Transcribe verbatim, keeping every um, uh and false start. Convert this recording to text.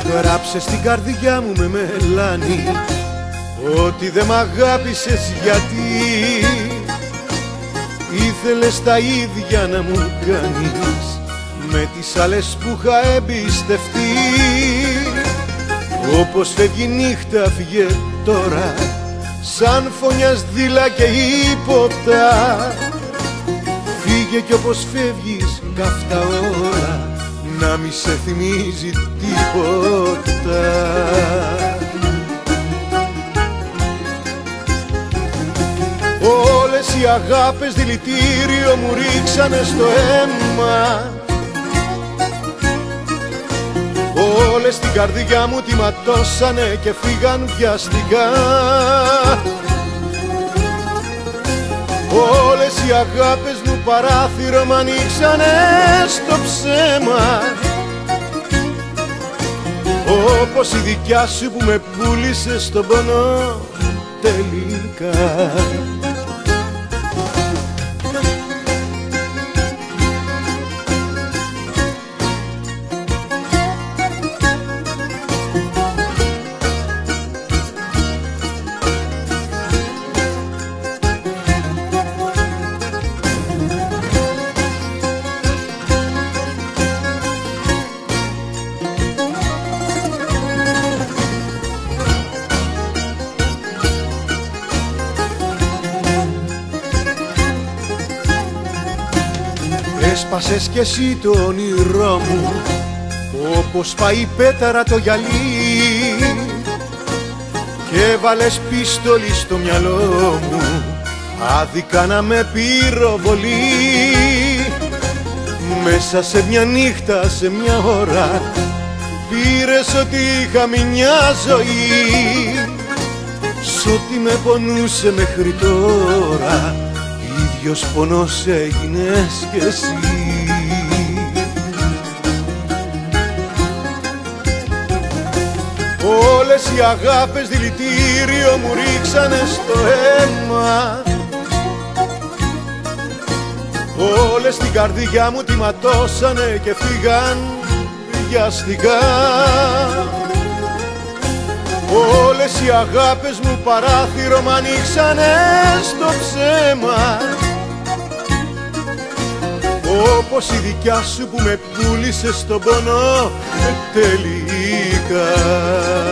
Γράψε στην καρδιά μου με μελάνι ότι δε μ' αγάπησες γιατί ήθελες τα ίδια να μου κάνεις με τις άλλες που είχα εμπιστευτεί. Όπως φεύγει η νύχτα φύγε τώρα σαν φωνιάς δίλα και ύποπτα. Φύγε κι όπως φεύγεις καυτά ώρα να μη σε θυμίζει τίποτα. Όλες οι αγάπες δηλητήριο μου ρίξανε στο αίμα. Όλες την καρδιά μου τη ματώσανε και φύγαν βιαστικά. Όλες οι αγάπες μου παράθυρο μ' ανοίξανε στο ψέμα. Όπως η δικιά σου που με πούλησε στον πόνο τελικά. Έσπασες κι εσύ το όνειρό μου όπως πάει πέταρα το γυαλί και έβαλες πίστολη στο μυαλό μου άδικα να με πυροβολεί. Μέσα σε μια νύχτα, σε μια ώρα πήρες ότι είχα μια ζωή. Σ' ό,τι με πονούσε μέχρι τώρα ίδιος πονός έγινες κι εσύ. Όλες οι αγάπες δηλητήριο μου ρίξανε στο αίμα. Όλες την καρδιά μου τη ματώσανε και φύγαν βιαστικά. Όλες οι αγάπες μου παράθυρο μ' ανοίξανε στο ψέμα. Όπως η δικιά σου που με πούλησε στον πόνο τελικά.